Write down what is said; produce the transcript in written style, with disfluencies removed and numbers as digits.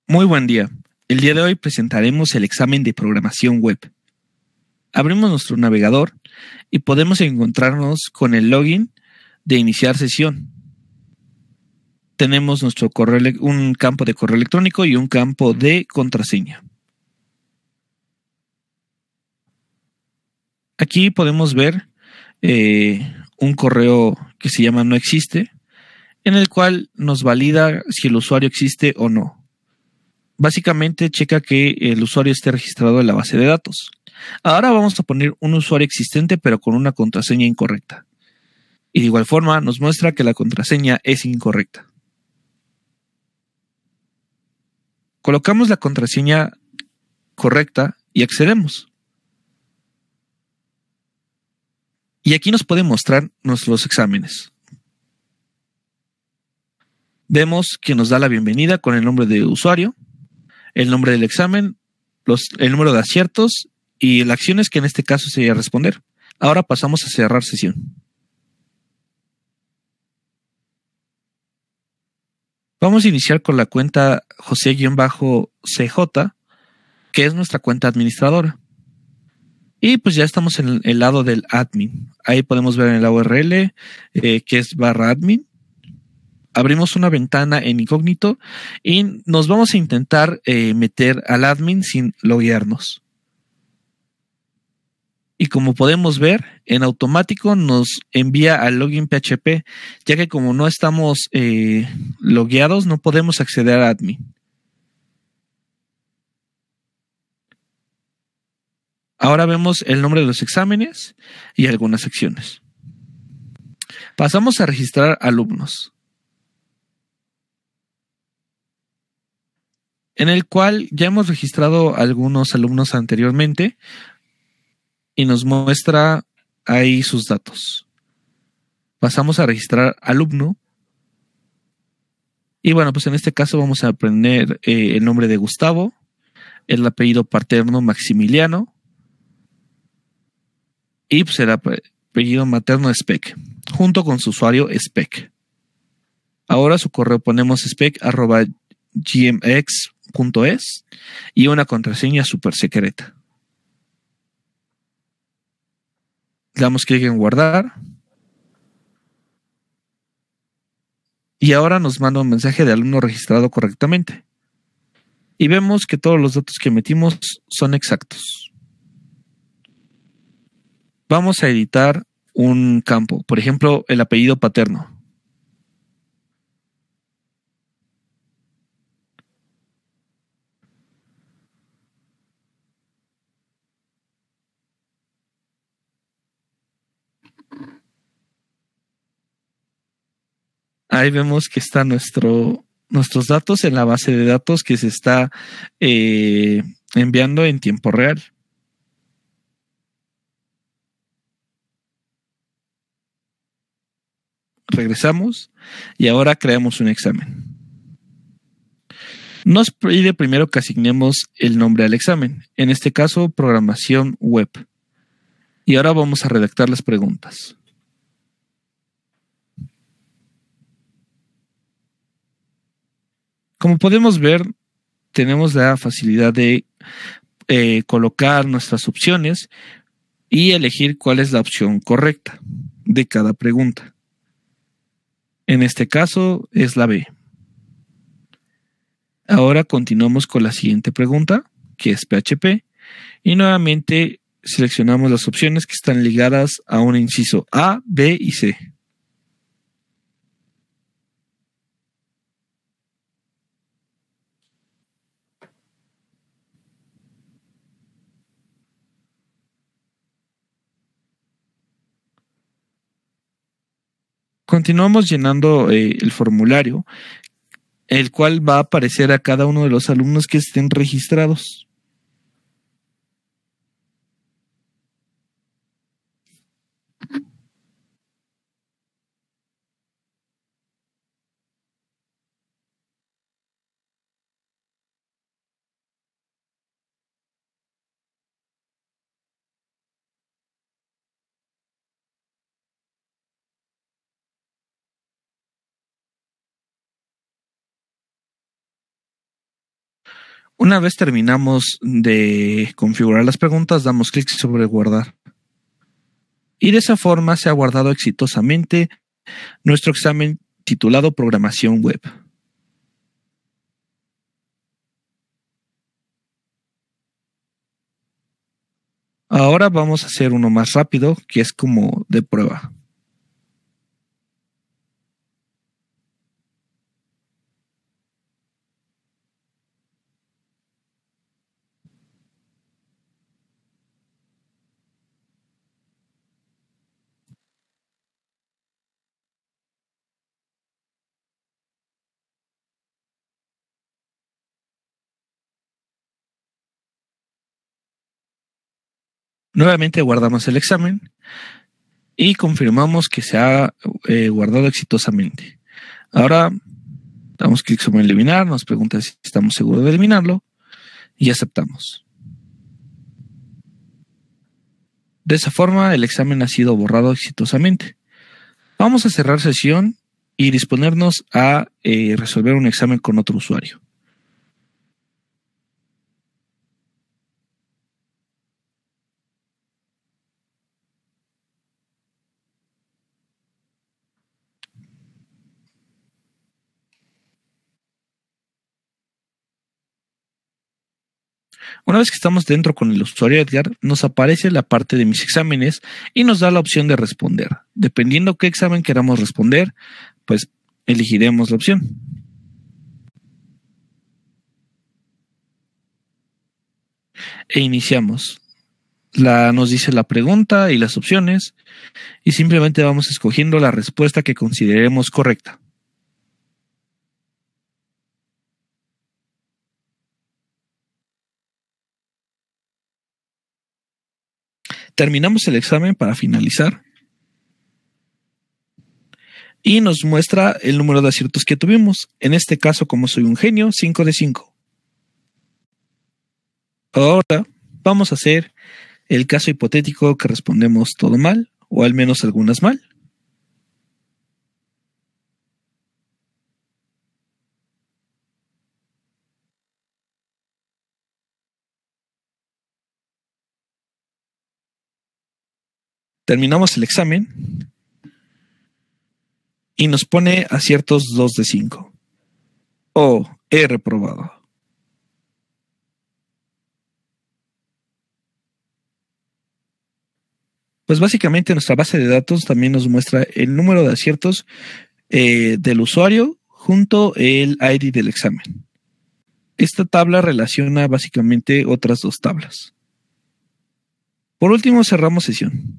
Muy buen día. El día de hoy presentaremos el examen de programación web. Abrimos nuestro navegador y podemos encontrarnos con el login de iniciar sesión. Tenemos un campo de correo electrónico y un campo de contraseña. Aquí podemos ver un correo que se llama no existe, en el cual nos valida si el usuario existe o no. Básicamente checa que el usuario esté registrado en la base de datos. Ahora vamos a poner un usuario existente pero con una contraseña incorrecta. Y de igual forma nos muestra que la contraseña es incorrecta. Colocamos la contraseña correcta y accedemos. Y aquí nos puede mostrar nuestros exámenes. Vemos que nos da la bienvenida con el nombre de usuario, el nombre del examen, el número de aciertos y las acciones que en este caso sería responder. Ahora pasamos a cerrar sesión. Vamos a iniciar con la cuenta José-CJ, que es nuestra cuenta administradora. Y pues ya estamos en el lado del admin. Ahí podemos ver en la URL que es /admin. Abrimos una ventana en incógnito y nos vamos a intentar meter al admin sin loguearnos. Y como podemos ver, en automático nos envía al login PHP, ya que como no estamos logueados, no podemos acceder a admin. Ahora vemos el nombre de los exámenes y algunas secciones. Pasamos a registrar alumnos, en el cual ya hemos registrado algunos alumnos anteriormente y nos muestra ahí sus datos. Pasamos a registrar alumno y bueno, pues en este caso vamos a poner el nombre de Gustavo, el apellido paterno Maximiliano y pues el apellido materno Spec, junto con su usuario Spec. Ahora su correo ponemos spec@gmx.es y una contraseña súper secreta. Le damos clic en guardar. Y ahora nos manda un mensaje de alumno registrado correctamente. Y vemos que todos los datos que metimos son exactos. Vamos a editar un campo, por ejemplo, el apellido paterno. Ahí vemos que está nuestros datos en la base de datos que se está enviando en tiempo real. Regresamos y ahora creamos un examen. Nos pide primero que asignemos el nombre al examen, en este caso programación web. Y ahora vamos a redactar las preguntas. Como podemos ver, tenemos la facilidad de colocar nuestras opciones y elegir cuál es la opción correcta de cada pregunta. En este caso es la B. Ahora continuamos con la siguiente pregunta, que es PHP, y nuevamente seleccionamos las opciones que están ligadas a un inciso A, B y C. Continuamos llenando el formulario, el cual va a aparecer a cada uno de los alumnos que estén registrados. Una vez terminamos de configurar las preguntas, damos clic sobre guardar. Y de esa forma se ha guardado exitosamente nuestro examen titulado Programación Web. Ahora vamos a hacer uno más rápido, que es como de prueba. Nuevamente guardamos el examen y confirmamos que se ha guardado exitosamente. Ahora damos clic sobre eliminar, nos pregunta si estamos seguros de eliminarlo y aceptamos. De esa forma el examen ha sido borrado exitosamente. Vamos a cerrar sesión y disponernos a resolver un examen con otro usuario. Una vez que estamos dentro con el usuario Edgar, nos aparece la parte de mis exámenes y nos da la opción de responder. Dependiendo qué examen queramos responder, pues elegiremos la opción. E iniciamos. Nos dice la pregunta y las opciones y simplemente vamos escogiendo la respuesta que consideremos correcta. Terminamos el examen para finalizar y nos muestra el número de aciertos que tuvimos. En este caso, como soy un genio, 5 de 5. Ahora vamos a hacer el caso hipotético que respondemos todo mal, o al menos algunas mal. Terminamos el examen y nos pone aciertos 2 de 5. Oh, he reprobado. Pues básicamente nuestra base de datos también nos muestra el número de aciertos del usuario junto el ID del examen. Esta tabla relaciona básicamente otras dos tablas. Por último, cerramos sesión.